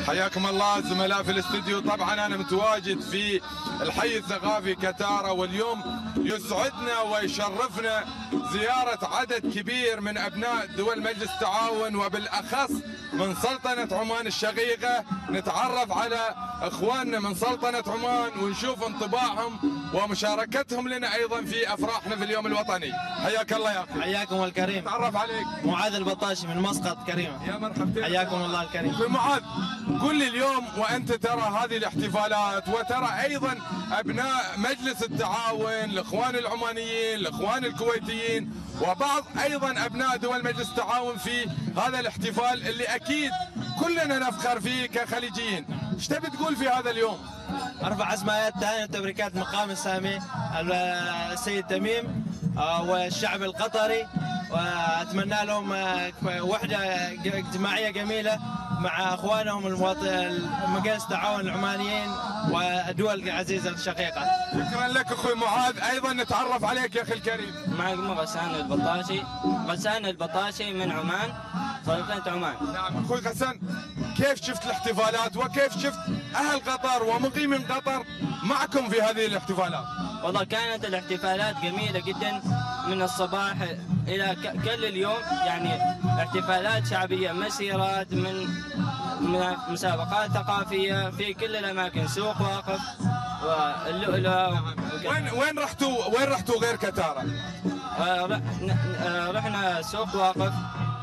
حياكم الله زملاء في الاستوديو. طبعا انا متواجد في الحي الثقافي كتارة، واليوم يسعدنا ويشرفنا زيارة عدد كبير من ابناء دول مجلس التعاون، وبالاخص من سلطنة عمان الشقيقة. نتعرف على اخواننا من سلطنة عمان ونشوف انطباعهم ومشاركتهم لنا ايضا في افراحنا في اليوم الوطني. حياك الله يا اخي. حياكم الكريم. تعرف عليك. معاذ البطاشي من مسقط كريمة. يا مرحبتين. حياكم الله الكريم. اخوي معاذ، قل لي اليوم وانت ترى هذه الاحتفالات وترى ايضا ابناء مجلس التعاون، الاخوان العمانيين، الاخوان الكويتيين، وبعض ايضا ابناء دول مجلس التعاون في هذا الاحتفال اللي اكيد كلنا نفخر فيه كخليجيين. ايش تبي تقول في هذا اليوم؟ ارفع اسماءات تهاني وتبريكات مقام السامي السيد تميم والشعب القطري، واتمنى لهم وحده اجتماعيه جميله مع اخوانهم مجلس التعاون العمانيين والدول العزيزه الشقيقه. شكرا لك اخوي معاذ. ايضا نتعرف عليك يا اخي الكريم. معكم غسان البطاشي. غسان البطاشي من عمان، سلطنة عمان. نعم اخوي غسان، كيف شفت الاحتفالات وكيف شفت اهل قطر ومقيمين قطر معكم في هذه الاحتفالات؟ والله كانت الاحتفالات جميلة جدا من الصباح إلى كل اليوم، يعني احتفالات شعبية، مسيرات من مسابقات ثقافية في كل الأماكن، سوق واقف واللؤلؤ. وين رحتوا غير كتارة؟ رحنا سوق واقف،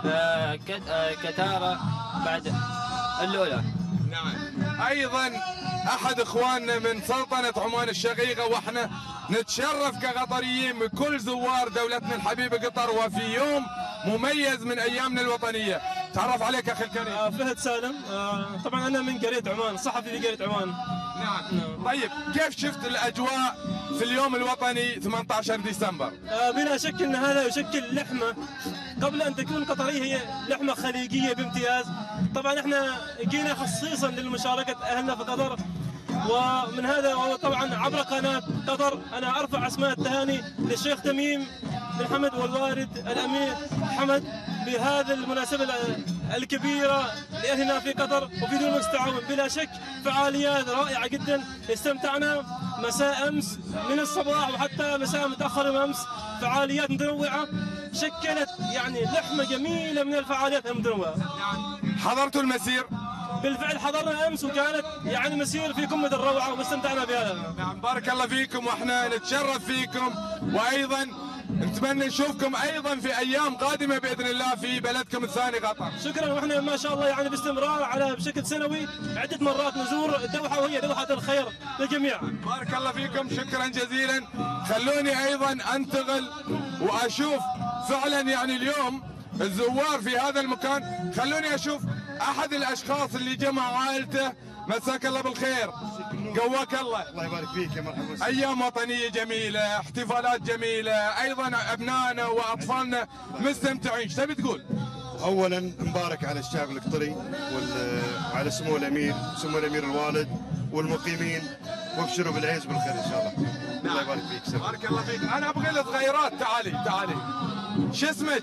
كتارة، بعد اللؤلؤ. نعم. ايضا احد اخواننا من سلطنة عمان الشقيقة، واحنا نتشرف كقطريين بكل زوار دولتنا الحبيبة قطر، وفي يوم مميز من ايامنا الوطنية. تعرف عليك اخي الكريم. فهد سالم. طبعا انا من قرية عمان، صحفي في قرية عمان. نعم. طيب كيف شفت الاجواء في اليوم الوطني 18 ديسمبر؟ بلا شك ان هذا يشكل لحمة، قبل ان تكون قطرية هي لحمة خليجية بامتياز. طبعا احنا جينا خصيصا للمشاركة اهلنا في قطر، ومن هذا طبعا عبر قناة قطر انا ارفع اسماء التهاني للشيخ تميم بن حمد والوالد الامير حمد بهذه المناسبة الكبيرة لأهلنا في قطر وفي دول مجلس التعاون. بلا شك فعاليات رائعة جدا، استمتعنا مساء أمس من الصباح وحتى مساء متأخر من أمس، فعاليات متنوعة شكلت يعني لحمة جميلة من الفعاليات المتنوعة. حضرتوا المسير؟ بالفعل حضرنا أمس، وكانت يعني مسير في قمة الروعة واستمتعنا بها. نعم بارك الله فيكم، واحنا نتشرف فيكم، وأيضا نتمنى نشوفكم ايضا في ايام قادمه باذن الله في بلدكم الثاني قطر. شكرا، واحنا ما شاء الله يعني باستمرار على بشكل سنوي عده مرات نزور الدوحه، وهي دوحه الخير للجميع. بارك الله فيكم، شكرا جزيلا. خلوني ايضا انتقل واشوف فعلا يعني اليوم الزوار في هذا المكان. خلوني اشوف احد الاشخاص اللي جمع عائلته. مساك الله بالخير، قواك الله. الله يبارك فيك يا مرحبا. ايام وطنيه جميله، احتفالات جميله، ايضا ابنائنا واطفالنا مستمتعين. ايش تبي تقول؟ اولا مبارك على الشعب القطري وعلى سمو الامير، سمو الامير الوالد والمقيمين، وابشروا بالعيش بالخير ان شاء الله. نعم. الله يبارك فيك. سلام. بارك الله فيك. انا ابغى الصغيرات، تعالي. شو اسمك؟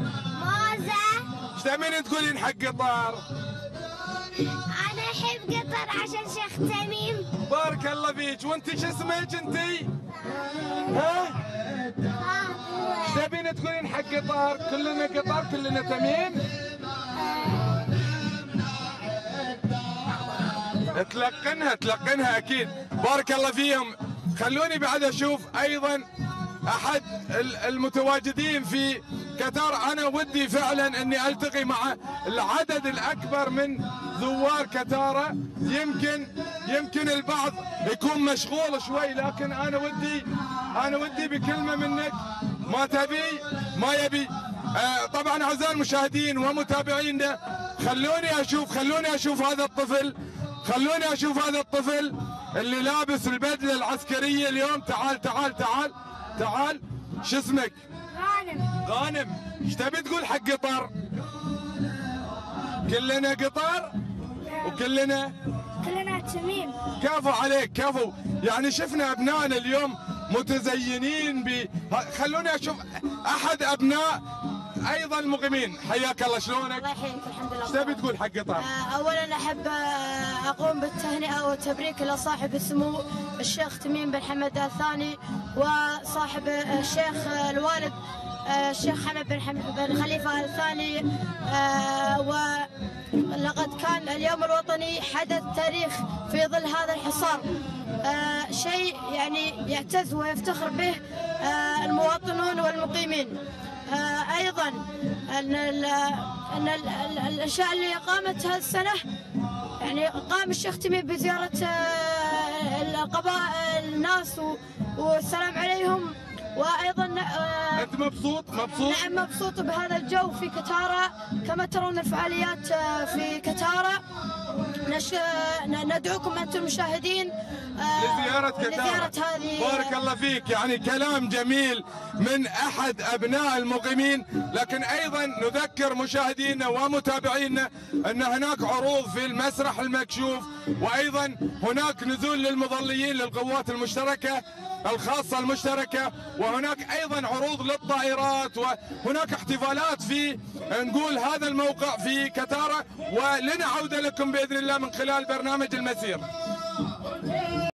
موزة. ايش تبين تقولين حق قطر؟ أنا أحب قطر عشان شيخ تميم. بارك الله فيك. وانت شو اسمك انتي؟ ها؟ ايش تبين تقولين حق قطر؟ كلنا قطر، كلنا تميم. تلقنها اكيد. بارك الله فيهم. خلوني بعد اشوف ايضا احد المتواجدين في قطر. انا ودي فعلا اني التقي مع العدد الاكبر من زوار كتارة. يمكن البعض يكون مشغول شوي، لكن انا ودي بكلمة منك. ما يبي. طبعا اعزائي المشاهدين ومتابعينا، خلوني اشوف هذا الطفل. خلوني اشوف هذا الطفل اللي لابس البدلة العسكرية اليوم. تعال. شو اسمك؟ غانم. ايش تبي تقول حق قطر؟ كلنا قطر وكلنا تميم. كفو عليك، كفو. يعني شفنا ابنائنا اليوم متزينين خلوني اشوف احد ابناء ايضا المقيمين. حياك الله، شلونك؟ الله يحييك. الحمد لله. ايش تبي تقول حق قطر؟ اولا احب اقوم بالتهنئه والتبريك لصاحب السمو الشيخ تميم بن حمد الثاني، وصاحب الشيخ الوالد الشيخ حمد بن خليفه الثاني. ولقد كان اليوم الوطني حدث تاريخ في ظل هذا الحصار، شيء يعني يعتز ويفتخر به المواطنون والمقيمين. ايضا ان الاشياء اللي قامت هذه السنه، يعني قام الشيخ تميم بزياره القبائل الناس والسلام عليهم. وايضا انت مبسوط؟ نعم مبسوط بهذا الجو في كتارة. كما ترون الفعاليات في كتارة. ندعوكم انتم المشاهدين لزيارة كتارة. هذه. بارك الله فيك، يعني كلام جميل من احد ابناء المقيمين. لكن ايضا نذكر مشاهدينا ومتابعينا ان هناك عروض في المسرح المكشوف، وايضا هناك نزول للمظليين للقوات المشتركة الخاصة المشتركة، وهناك ايضا عروض للطائرات، وهناك احتفالات في نقول هذا الموقع في كتارة. ولنا عودة لكم باذن الله من خلال برنامج المسير.